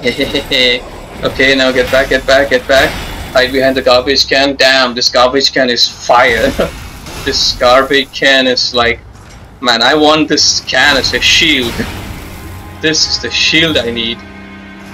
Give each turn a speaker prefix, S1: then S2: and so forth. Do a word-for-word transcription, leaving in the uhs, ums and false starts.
S1: Okay, now get back, get back, get back. Hide behind the garbage can. Damn, this garbage can is fire. This garbage can is like, man, I want this can as a shield. This is the shield I need.